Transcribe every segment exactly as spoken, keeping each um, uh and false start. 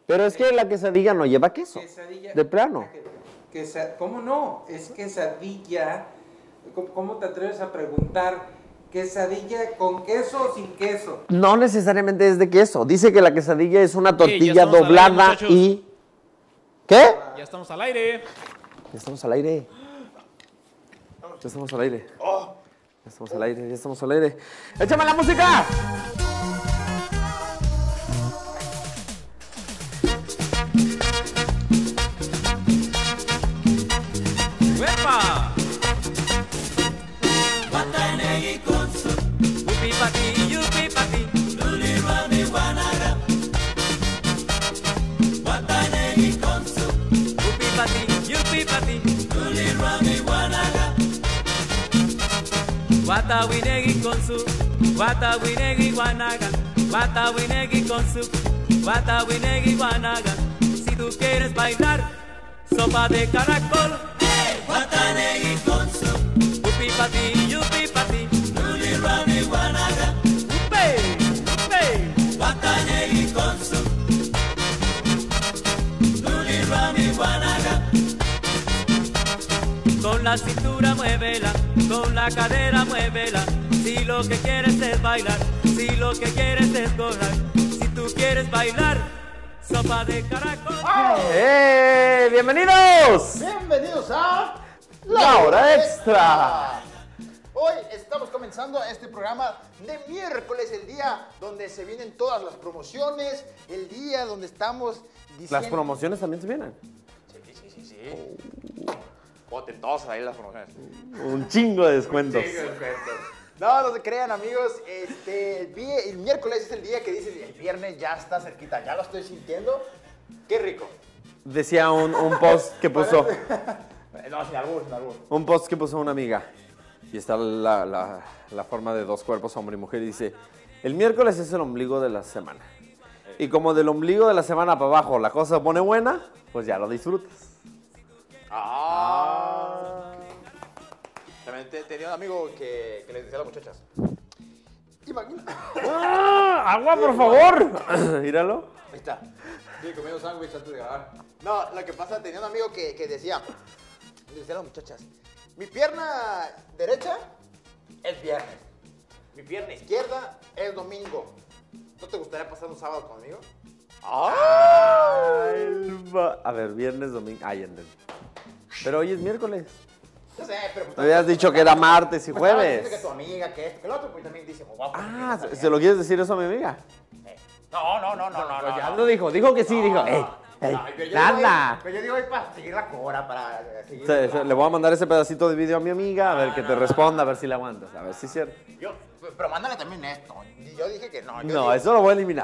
Pero es que la quesadilla no lleva queso. Quesadilla. De plano. Quesa, ¿Cómo no? Es quesadilla. ¿Cómo te atreves a preguntar? ¿Quesadilla con queso o sin queso? No necesariamente es de queso. Dice que la quesadilla es una tortilla ya estamos doblada al aire, y... ¿Qué? Ya estamos al aire. Ya estamos al aire. Ya estamos al aire. Ya estamos al aire, ya estamos al aire. ¡Échame la música! ¡Uepa! Watanegi konsu, upi pati, yupi pati, luli rami wanaga. Watanegi konsu, upi pati, yupi pati, luli rami wanaga. Watawinegi konsu, watawinegi wanaga, watawinegi konsu, watawinegi wanaga. Si tú quieres bailar sopa de caracol, Watanegi konsu, upi pati, yupi pati, luli rami wanaga. Upe, upe. Watanegi konsu, luli rami wanaga. Con la cintura muévela, con la cadera muévela. Si lo que quieres es bailar, si lo que quieres es gozar, si tú quieres bailar sopa de caracol. ¡Eh! ¡Bienvenidos! Bienvenidos a La Hora Extra. Hoy estamos comenzando este programa de miércoles, el día donde se vienen todas las promociones, el día donde estamos diciendo... Las promociones también se vienen. Sí, sí, sí, sí. Potentosas ahí las promociones. Un chingo de descuentos. Sí, perfecto. No, no se crean, amigos. Este, el, vi- el miércoles es el día que dices, el viernes ya está cerquita, ya lo estoy sintiendo. Qué rico. Decía un, un post que puso, No, sin albur, sin albur. un post que puso una amiga. Y está la, la, la forma de dos cuerpos, hombre y mujer. Y dice, el miércoles es el ombligo de la semana. Y como del ombligo de la semana para abajo la cosa se pone buena, pues ya lo disfrutas. Ah. También te- tenía un amigo que, que les decía a las muchachas. Imagina. ¡Ah! ¡Agua, por favor! Míralo. Ahí está. Sí, comiendo sándwich antes de grabar. No, lo que pasa, tenía un amigo que, que decía, le decía a las muchachas, mi pierna derecha es viernes, mi pierna izquierda es domingo. ¿No te gustaría pasar un sábado conmigo? Ay, va- A ver, viernes, domingo. Ay, entendí. Pero hoy es miércoles. No sé, pero... pues, Me habías dicho que era martes y pues, estaba jueves. diciendo que tu amiga, que esto, que lo otro, pues también dice, guau, pues, Ah, también. ¿se, se lo quieres decir eso a mi amiga? No, no, no, no, no, no. Ya no. lo dijo, dijo que sí, dijo. ¡Ey! ¡Ey! No, pero yo ¡Nada! digo ahí- Pero yo digo ahí para seguir la cora, para seguir... Se- se- le voy a mandar ese pedacito de video a mi amiga, a ver que te responda, a ver si le aguantas, a ver si es cierto. Yo, pero mándale también esto. Y yo dije que no. Yo No, digo- eso lo voy a eliminar.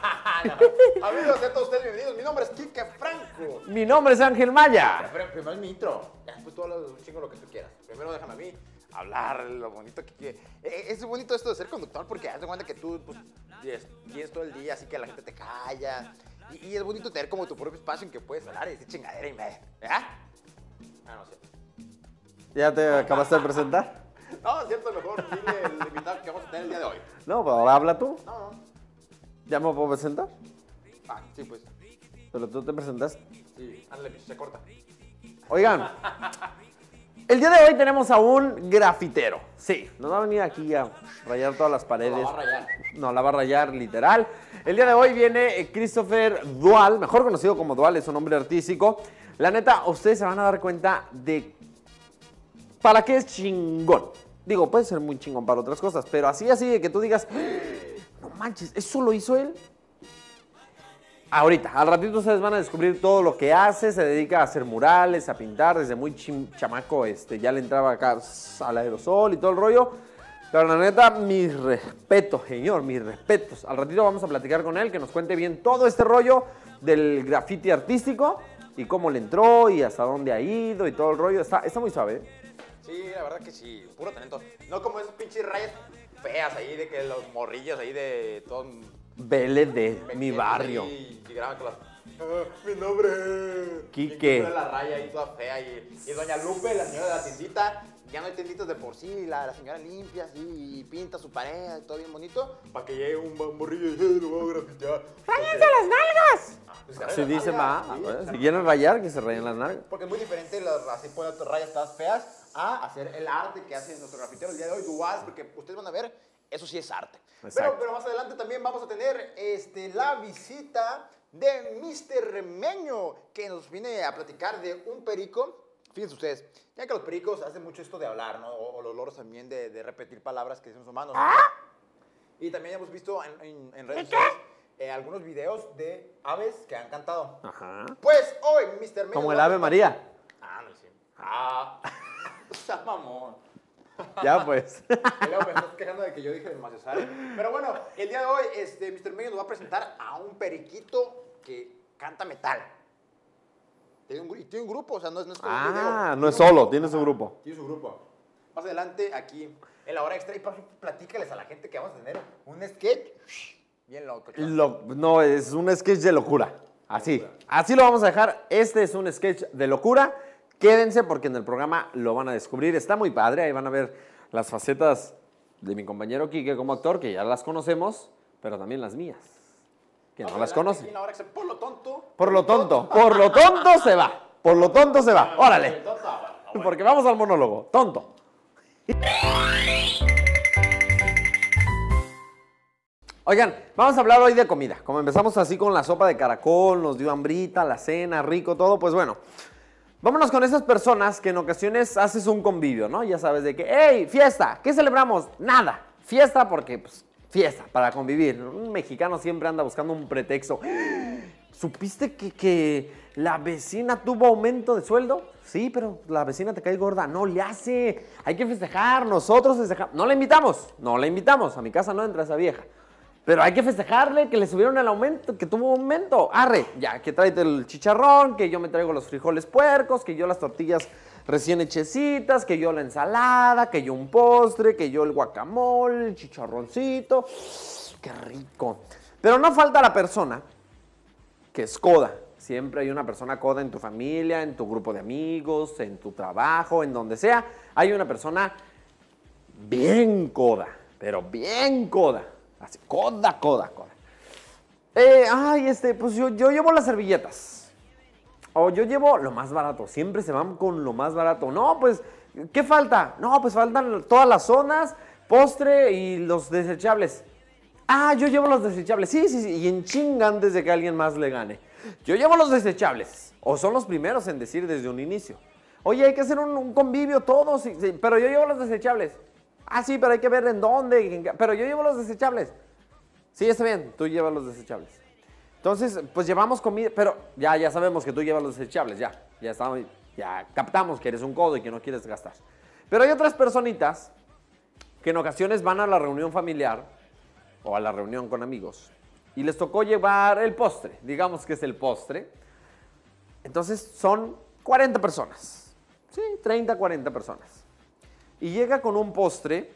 No. Amigos, sean todos ustedes bienvenidos. Mi nombre es Kike Franco. Mi nombre es Ángel Maya. Pero primero es mi intro. Ya después tú hablas un chingo lo que tú quieras. Primero déjame a mí hablar lo bonito que quiere. Eh, Es bonito esto de ser conductor porque haz de cuenta que tú pues, tienes tienes todo el día, así que la gente te calla. Y, y es bonito tener como tu propio espacio en que puedes hablar y decir chingadera y media. ¿Verdad? Ah, no, cierto. ¿Ya te acabaste de presentar? No, cierto, mejor dile el invitado que vamos a tener el día de hoy. No, pero ahora habla tú. No, no. ¿Ya me puedo presentar? Ah, sí, pues. Pero tú te presentaste. Sí, ándale, pues, se corta. Oigan, el día de hoy tenemos a un grafitero. Sí, nos va a venir aquí a rayar todas las paredes. No, la va a rayar. No, la va a rayar literal. El día de hoy viene eh, Christopher Dual, mejor conocido como Dual, es un nombre artístico. La neta, ustedes se van a dar cuenta de para qué es chingón. Digo, puede ser muy chingón para otras cosas, pero así, así de que tú digas, no manches, ¿eso lo hizo él? Ahorita, al ratito ustedes van a descubrir todo lo que hace, se dedica a hacer murales, a pintar, desde muy chim- chamaco este, ya le entraba acá al aerosol y todo el rollo. Pero la neta, mis respetos, señor, mis respetos. Al ratito vamos a platicar con él, que nos cuente bien todo este rollo del graffiti artístico y cómo le entró y hasta dónde ha ido y todo el rollo. Está, está muy suave, ¿eh? Sí, la verdad que sí, puro talento. No como esas pinches rayas feas ahí de que los morrillos ahí de todo... Vele de mi metidos barrio. ahí Y graban con las... "Ah, mi nombre. Quique. Y la raya ahí toda fea. Y, y doña Lupe, la señora de la tiendita, ya no hay tienditas de por sí. La, la señora limpia así y pinta su pared y todo bien bonito. Para que llegue un morrillo y "Eh, lo voy a grafitear". ¡Ránganse las nalgas! Ah, pues, rayen Si las dice nalgas, va, sí. pues, si quieren rayar, que se rayen las nalgas. Porque es muy diferente las así poner rayas todas feas a hacer el arte que hace nuestro grafitero el día de hoy, Dual, porque ustedes van a ver, eso sí es arte. Exacto. Pero, pero más adelante también vamos a tener este, la visita de mister Remeño, que nos viene a platicar de un perico. Fíjense ustedes, ya que los pericos hacen mucho esto de hablar, ¿no? O, o los loros también de, de repetir palabras que dicen sus humanos. Y también hemos visto en, en, en redes sociales eh, algunos videos de aves que han cantado. Ajá. Pues hoy, mister Remeño... Como el nos va a Ave presentar- María. Ah, no, sí. Ah, o sea, mamón. Ya pues. Y luego me estás quejando de que yo dije demasiado sale. Pero bueno, el día de hoy, este, mister Remeño nos va a presentar a un periquito que canta metal. Tiene un, gru- y tiene un grupo, o sea, no es, no es como un video. Ah, no Tiene es un- solo, tiene su Ajá, grupo. Tiene su grupo. Más adelante, aquí, en la hora extra, y por favor, platícales a la gente que vamos a tener un sketch bien loco. chaval. Lo- no, es un sketch de locura. Así. Así lo vamos a dejar. Este es un sketch de locura. Quédense porque en el programa lo van a descubrir. Está muy padre. Ahí van a ver las facetas de mi compañero Quique como actor, que ya las conocemos, pero también las mías, que Más no las adelante, conocen. aquí en la hora extra, por lo tonto. Por lo tonto, por lo tonto se va. Por lo tonto se va. Órale. Porque vamos al monólogo. Tonto. Oigan, vamos a hablar hoy de comida. Como empezamos así con la sopa de caracol, nos dio hambrita, la cena, rico, todo, pues bueno. Vámonos con esas personas que en ocasiones haces un convivio, ¿no? Ya sabes de que, hey, fiesta, ¿qué celebramos? Nada. Fiesta porque, pues, fiesta, para convivir. Un mexicano siempre anda buscando un pretexto. ¿Supiste que, que la vecina tuvo aumento de sueldo? Sí, pero la vecina te cae gorda. No le hace. Hay que festejar. Nosotros festejamos. No la invitamos. No la invitamos. A mi casa no entra esa vieja. Pero hay que festejarle que le subieron el aumento, que tuvo aumento. Arre, ya, que tráete el chicharrón, que yo me traigo los frijoles puercos, que yo las tortillas recién hechecitas, que yo la ensalada, que yo un postre, que yo el guacamole, el chicharroncito. ¡Qué rico! Pero no falta la persona que es coda. Siempre hay una persona coda en tu familia, en tu grupo de amigos, en tu trabajo, en donde sea. Hay una persona bien coda, pero bien coda. Así, coda, coda, coda. Eh, ay, este, pues yo, yo llevo las servilletas. O yo llevo lo más barato. Siempre se van con lo más barato. No, pues, ¿qué falta? No, pues faltan todas las zonas, postre y los desechables. Ah, yo llevo los desechables. Sí, sí, sí. Y en chinga antes de que alguien más le gane. Yo llevo los desechables. O son los primeros en decir desde un inicio. Oye, hay que hacer un, un convivio todos, sí, sí, pero yo llevo los desechables. Ah, sí, pero hay que ver en dónde. en qué- pero yo llevo los desechables. Sí, está bien, tú llevas los desechables. Entonces, pues llevamos comida, pero ya, ya sabemos que tú llevas los desechables, ya. Ya estamos, ya captamos que eres un codo y que no quieres gastar. Pero hay otras personitas que en ocasiones van a la reunión familiar o a la reunión con amigos y les tocó llevar el postre, digamos que es el postre. Entonces son cuarenta personas, sí, treinta, cuarenta personas. Y llega con un postre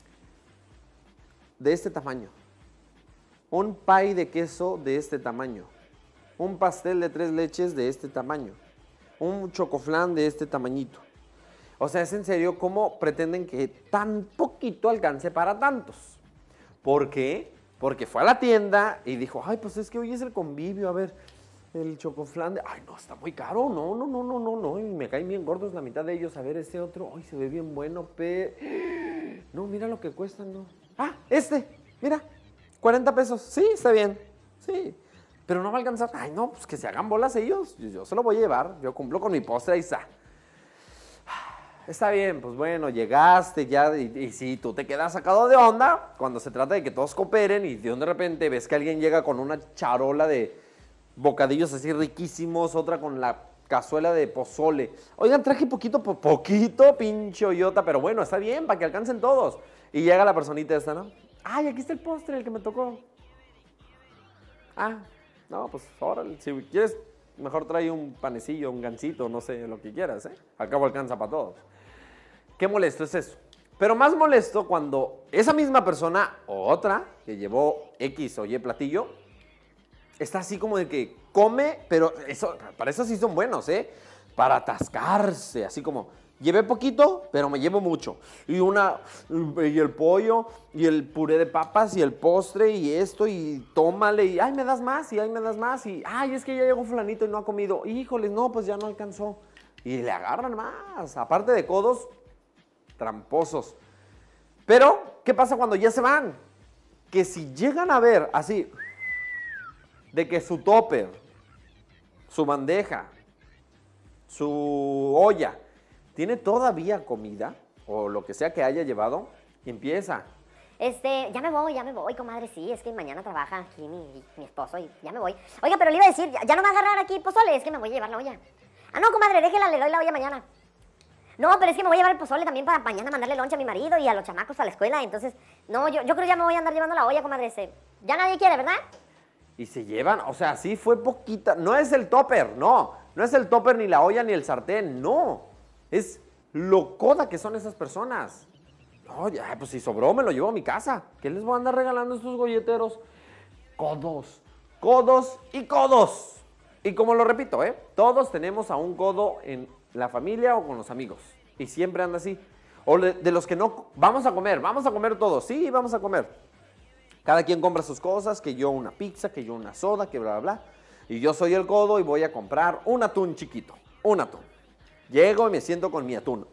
de este tamaño, un pie de queso de este tamaño, un pastel de tres leches de este tamaño, un chocoflán de este tamañito. O sea, es en serio cómo pretenden que tan poquito alcance para tantos. ¿Por qué? Porque fue a la tienda y dijo, ay, pues es que hoy es el convivio, a ver, el chocoflán de... Ay, no, está muy caro, no, no, no, no, no, no, y me caen bien gordos la mitad de ellos, a ver, este otro, ay, se ve bien bueno, pe... No, mira lo que cuesta, no. Ah, este, mira, cuarenta pesos, sí, está bien, sí, pero no va a alcanzar. Ay, no, pues que se hagan bolas ellos, yo, yo se lo voy a llevar, yo cumplo con mi postre, ahí está. Está bien, pues bueno, llegaste ya y, y sí, tú te quedas sacado de onda cuando se trata de que todos cooperen y de repente ves que alguien llega con una charola de bocadillos así riquísimos, otra con la cazuela de pozole. Oigan, traje poquito, po poquito, pinche hoyota, pero bueno, está bien, para que alcancen todos. Y llega la personita esta, ¿no? Ay, aquí está el postre, el que me tocó. Ah, no, pues órale, si quieres, mejor trae un panecillo, un gansito, no sé, lo que quieras, ¿eh? Al cabo alcanza para todos. Qué molesto es eso. Pero más molesto cuando esa misma persona o otra que llevó X o Y platillo está así como de que come, pero eso, para eso sí son buenos, ¿eh? Para atascarse, así como, Llevé poquito, pero me llevo mucho. Y una, y el pollo, y el puré de papas, y el postre, y esto, y tómale, y ay, me das más, y ay, me das más, y ay, es que ya llegó fulanito y no ha comido. Híjoles, no, pues ya no alcanzó. Y le agarran más, aparte de codos, tramposos. Pero, ¿qué pasa cuando ya se van? Que si llegan a ver así, de que su topper, su bandeja, su olla, tiene todavía comida, o lo que sea que haya llevado, empieza. Este, ya me voy, ya me voy, comadre, sí, es que mañana trabaja aquí mi, mi esposo y ya me voy. Oiga, pero le iba a decir, ya, ya no me va a agarrar aquí pozole, es que me voy a llevar la olla. Ah, no, comadre, déjela, le doy la olla mañana. No, pero es que me voy a llevar el pozole también para mañana mandarle lonche a mi marido y a los chamacos a la escuela, entonces, no, yo, yo creo que ya me voy a andar llevando la olla, comadre, ese. Ya nadie quiere, ¿verdad? Y se llevan, o sea, sí fue poquita, no es el topper, no, no es el topper, ni la olla, ni el sartén, no. Es lo coda que son esas personas. No, ya, pues si sobró me lo llevo a mi casa. ¿Qué les voy a andar regalando a estos golleteros? Codos, codos y codos. Y como lo repito, ¿eh? Todos tenemos a un codo en la familia o con los amigos. Y siempre anda así. O de, de los que no, vamos a comer, vamos a comer todos. Sí, vamos a comer. Cada quien compra sus cosas, que yo una pizza, que yo una soda, que bla, bla, bla. Y yo soy el codo y voy a comprar un atún chiquito, un atún. Llego y me siento con mi atún.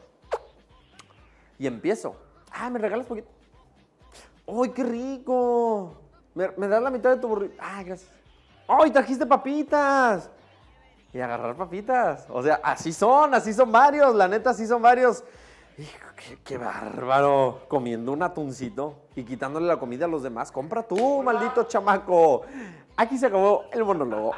Y empiezo. Ah, ¿me regalas poquito? ¡Ay, qué rico! ¿Me, me das la mitad de tu burrito? Ah, gracias. ¡Ay, trajiste papitas! Y agarrar papitas. O sea, así son, así son varios. La neta, así son varios. Hijo, qué, qué bárbaro. Comiendo un atuncito y quitándole la comida a los demás. Compra tú, maldito chamaco. Aquí se acabó el monólogo.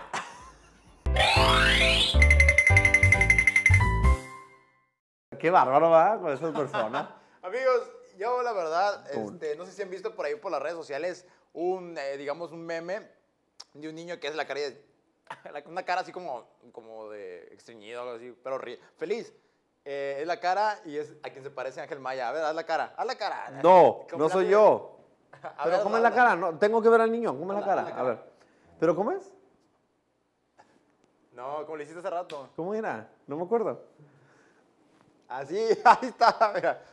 Qué bárbaro va con esas personas. Amigos, yo la verdad, este, no sé si han visto por ahí por las redes sociales un, eh, digamos, un meme de un niño que es la cara de, una cara así como, como de extrañido, algo así, pero ríe, feliz. Eh, es la cara y es a quien se parece Ángel Maya. A ver, haz la cara, haz la cara. No, ¿Cómo no la soy ves? yo. A Pero ver, ¿cómo es hazla, la cara? No, tengo que ver al niño. ¿Cómo es la Hazla, cara? hazla la A cara. ver. ¿Pero cómo es? No, como le hiciste hace rato. ¿Cómo era? No me acuerdo. Así, ahí está, mira.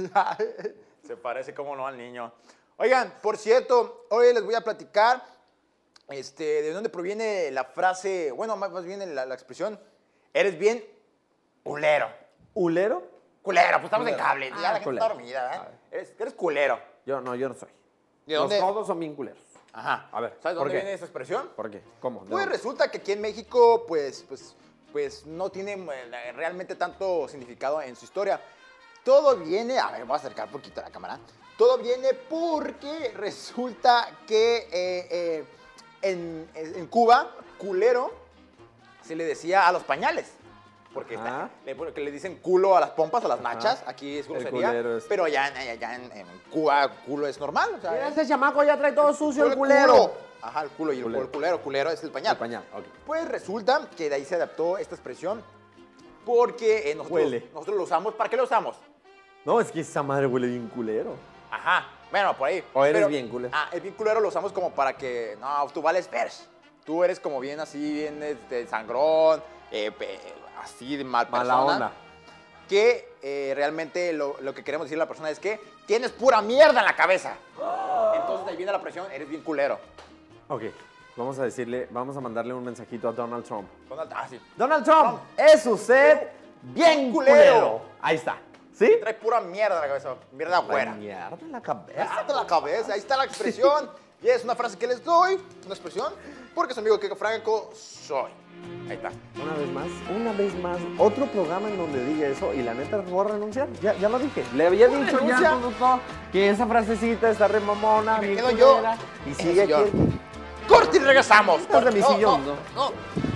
Se parece como no al niño. Oigan, por cierto, hoy les voy a platicar este, de dónde proviene la frase, bueno, más, más bien la, la expresión, eres bien culero. ¿Hulero? Culero, pues estamos Culero. en cable, ya Ah, la gente culero. está dormida, A ¿verdad? ver. Eres, eres culero. Yo no, yo no soy. ¿De Los dónde? todos son bien culeros. Ajá. A ver, ¿Sabes ¿por dónde qué? viene esa expresión? ¿Por qué? ¿Cómo? ¿De Pues dónde? resulta que aquí en México, pues, pues, pues no tiene eh, realmente tanto significado en su historia. Todo viene, a ver, voy a acercar un poquito a la cámara. Todo viene porque resulta que eh, eh, en, en Cuba, culero, se le decía a los pañales. Porque, Ajá. está- le, porque le dicen culo a las pompas, a las nachas. Aquí es El grosería. culero es- Pero allá, en- allá en, en Cuba, culo es normal. O sea, Mira, es- ese chamaco ya trae todo sucio, el el culero. culo. Ajá, el culo y el Culero. el culero. Culero es el pañal. El pañal, ok. Pues resulta que de ahí se adaptó esta expresión porque eh, nosotros, Huele. nosotros lo usamos. ¿Para qué lo usamos? No, es que esa madre huele bien culero. Ajá, bueno, por ahí. O eres bien culero. Ah, el bien culero lo usamos como para que, no, tú vales vers. Tú eres como bien así, bien este, sangrón, eh, pe- así de mal Mala persona. onda. Que eh, realmente lo, lo que queremos decirle a la persona es que tienes pura mierda en la cabeza. Entonces de ahí viene la presión, eres bien culero. Ok, vamos a decirle, vamos a mandarle un mensajito a Donald Trump. Donald- Ah, sí. Donald Trump, es usted bien culero. culero. Ahí está. ¿Sí? Trae pura mierda en la cabeza, mierda fuera. Mierda en la cabeza. Está de la cabeza, ahí está la expresión. Y es una frase que les doy, una expresión, porque su amigo Kiko Franco soy. Ahí está. Una vez más, una vez más, otro programa en donde diga eso y la neta voy a renunciar. Ya, ya lo dije. Le había dicho ya renuncia? todo, que esa frasecita está re mamona, Y me bien quedo yo culera, y en sigue el aquí. sillón. Corte y regresamos. Estás de mi No, sillón, no, no.